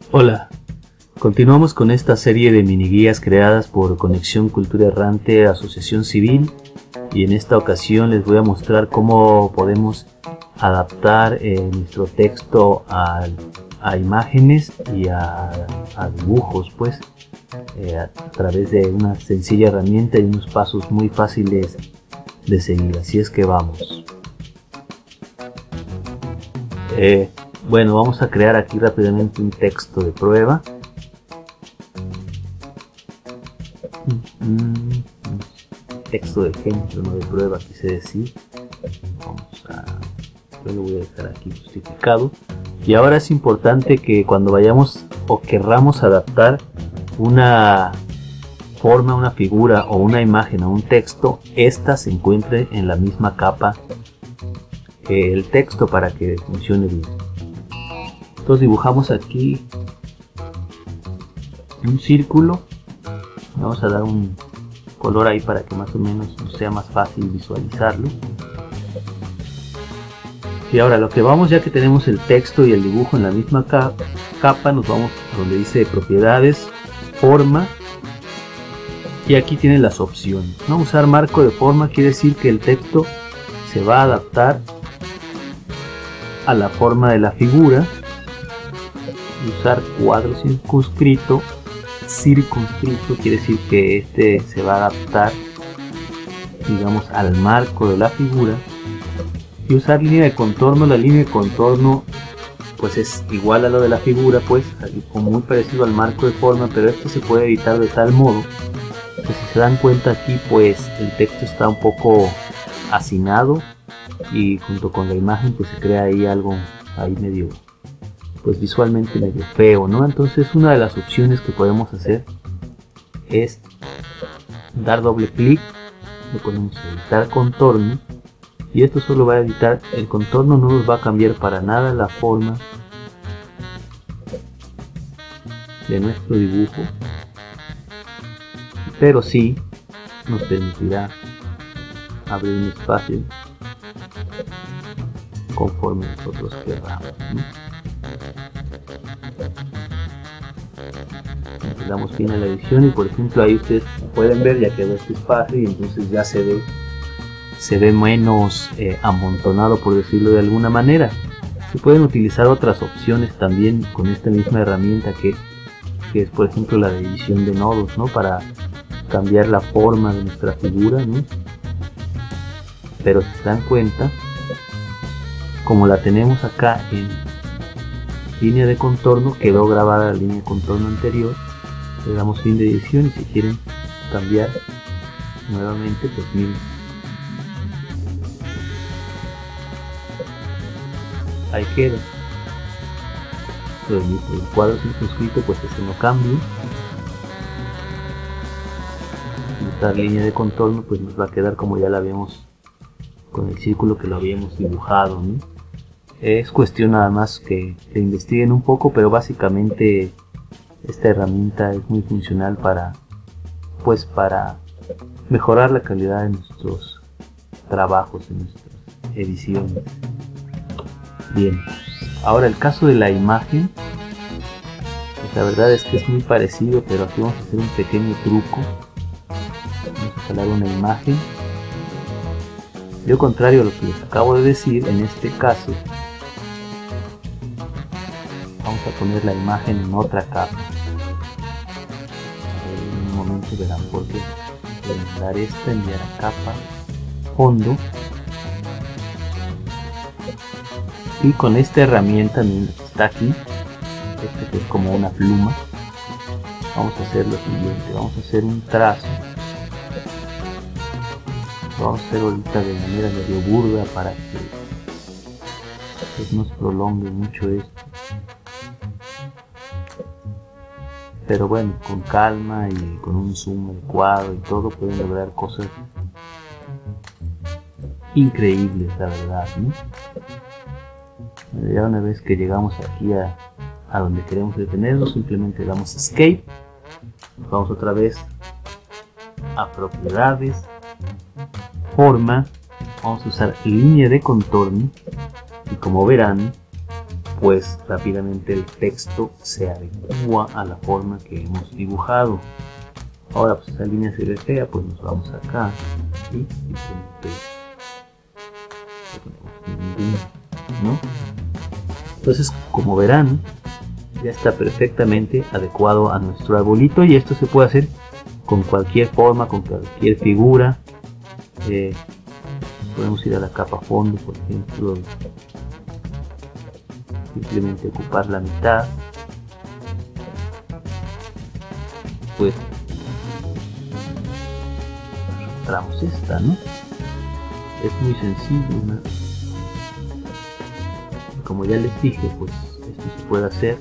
Hola, continuamos con esta serie de mini guías creadas por Conexión Cultura Errante Asociación Civil, y en esta ocasión les voy a mostrar cómo podemos adaptar nuestro texto a imágenes y a dibujos, pues a través de una sencilla herramienta y unos pasos muy fáciles de seguir. Así es que vamos. Bueno, vamos a crear aquí rápidamente un texto de prueba. Texto de ejemplo, no de prueba, quise decir. Yo lo voy a dejar aquí justificado. Y ahora es importante que cuando vayamos o querramos adaptar una forma, una figura o una imagen a un texto, esta se encuentre en la misma capa que el texto para que funcione bien. Entonces dibujamos aquí un círculo. Vamos a dar un color ahí para que más o menos nos sea más fácil visualizarlo. Y ahora lo que vamos, ya que tenemos el texto y el dibujo en la misma capa, nos vamos a donde dice propiedades, forma, y aquí tienen las opciones. Vamos a usar marco de forma, quiere decir que el texto se va a adaptar a la forma de la figura. Y usar cuadro circunscrito quiere decir que este se va a adaptar, digamos, al marco de la figura. Y usar línea de contorno, la línea de contorno pues es igual a lo de la figura, pues como muy parecido al marco de forma, pero esto se puede editar de tal modo que, si se dan cuenta, aquí pues el texto está un poco hacinado y junto con la imagen pues se crea ahí algo ahí medio, pues visualmente medio feo, ¿no? Entonces una de las opciones que podemos hacer es dar doble clic, le ponemos editar contorno, y esto solo va a editar el contorno, no nos va a cambiar para nada la forma de nuestro dibujo, pero sí nos permitirá abrir un espacio conforme nosotros queramos, ¿no? Le damos fin a la edición y, por ejemplo, ahí ustedes pueden ver, ya quedó este espacio y entonces ya se ve menos amontonado, por decirlo de alguna manera. Se pueden utilizar otras opciones también con esta misma herramienta que es, por ejemplo, la de edición de nodos, ¿no? Para cambiar la forma de nuestra figura, ¿no? Pero si se dan cuenta, como la tenemos acá en línea de contorno, quedó grabada la línea de contorno anterior. Le damos fin de edición y si quieren cambiar nuevamente, pues miren, ahí queda. Pero el cuadro circunscrito pues ese no cambia. Esta línea de contorno pues nos va a quedar como ya la vemos con el círculo que lo habíamos dibujado, ¿no? Es cuestión nada más que investiguen un poco, pero básicamente esta herramienta es muy funcional para mejorar la calidad de nuestros trabajos, de nuestras ediciones. Bien, ahora el caso de la imagen, pues la verdad es que es muy parecido, pero aquí vamos a hacer un pequeño truco. Vamos a jalar una imagen. De lo contrario a lo que les acabo de decir, en este caso vamos a poner la imagen en otra capa. En un momento verán por qué. Enviar esta, enviar a capa, fondo. Y con esta herramienta, miren, que está aquí, que es como una pluma, vamos a hacer lo siguiente. Vamos a hacer un trazo. Lo vamos a hacer ahorita de manera medio burda para que pues no se prolongue mucho esto. Pero bueno, con calma y con un zoom adecuado y todo pueden lograr cosas increíbles, la verdad, ¿no? Ya una vez que llegamos aquí a donde queremos detenernos, simplemente damos escape, vamos otra vez a propiedades, forma, vamos a usar línea de contorno y como verán pues rápidamente el texto se adecua a la forma que hemos dibujado. Ahora pues esa línea se ve fea, pues nos vamos acá y simplemente ¿no? Entonces, como verán, ya está perfectamente adecuado a nuestro arbolito, y esto se puede hacer con cualquier forma, con cualquier figura. Podemos ir a la capa fondo, por ejemplo, simplemente ocupar la mitad, pues mostramos esta, ¿no? Es muy sencillo, ¿no? Como ya les dije, pues esto se puede hacer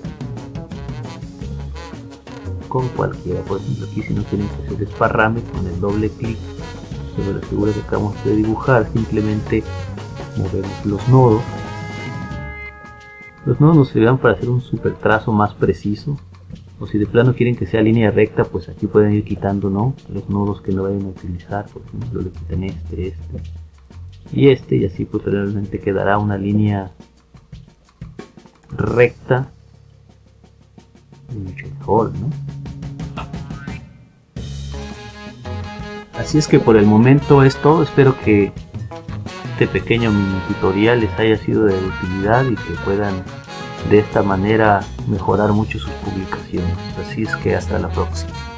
con cualquiera. Por ejemplo, aquí si no tienen que hacer desparrame, con el doble clic sobre la figura que acabamos de dibujar, simplemente movemos los nodos. Los nodos nos servirán para hacer un super trazo más preciso, o si de plano quieren que sea línea recta, pues aquí pueden ir quitando, ¿no?, los nodos que no vayan a utilizar. Por ejemplo, le quitan este y este, y así pues realmente quedará una línea recta mucho mejor, ¿no? Así es que por el momento es todo. Espero que este pequeño mini tutorial les haya sido de utilidad y que puedan de esta manera mejorar mucho sus publicaciones. Así es que hasta la próxima.